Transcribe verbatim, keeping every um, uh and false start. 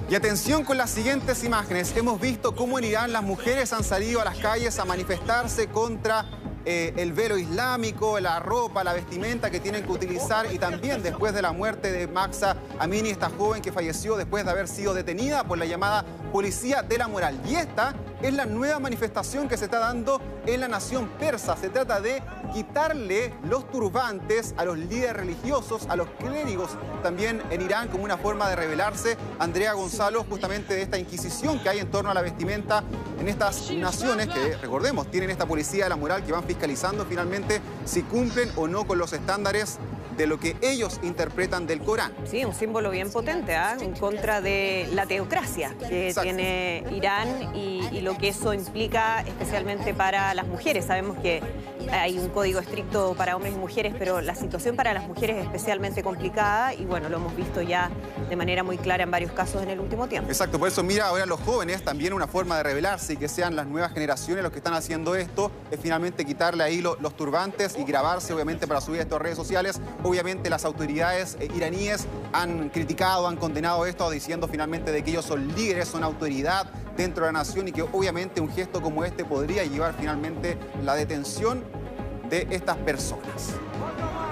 Y atención con las siguientes imágenes. Hemos visto cómo en Irán las mujeres han salido a las calles a manifestarse contra eh, el velo islámico, la ropa, la vestimenta que tienen que utilizar, y también después de la muerte de Mahsa Amini, esta joven que falleció después de haber sido detenida por la llamada policía de la moral. Y esta es la nueva manifestación que se está dando en la nación persa. Se trata de quitarle los turbantes a los líderes religiosos, a los clérigos también en Irán, como una forma de rebelarse, Andrea Gonzalo, justamente de esta inquisición que hay en torno a la vestimenta en estas naciones que, recordemos, tienen esta policía de la moral que van fiscalizando finalmente si cumplen o no con los estándares de lo que ellos interpretan del Corán. Sí, un símbolo bien potente, ¿eh? En contra de la teocracia que Exacto. tiene Irán y, y lo que eso implica especialmente para las mujeres. Sabemos que hay un código estricto para hombres y mujeres, pero la situación para las mujeres es especialmente complicada y bueno, lo hemos visto ya de manera muy clara en varios casos en el último tiempo. Exacto, por eso mira ahora los jóvenes también una forma de rebelarse y que sean las nuevas generaciones los que están haciendo esto, es finalmente quitarle ahí lo, los turbantes y grabarse obviamente para subir a estas redes sociales. Obviamente las autoridades eh, iraníes han criticado, han condenado esto, diciendo finalmente de que ellos son líderes, son autoridad dentro de la nación y que obviamente un gesto como este podría llevar finalmente la detención de estas personas.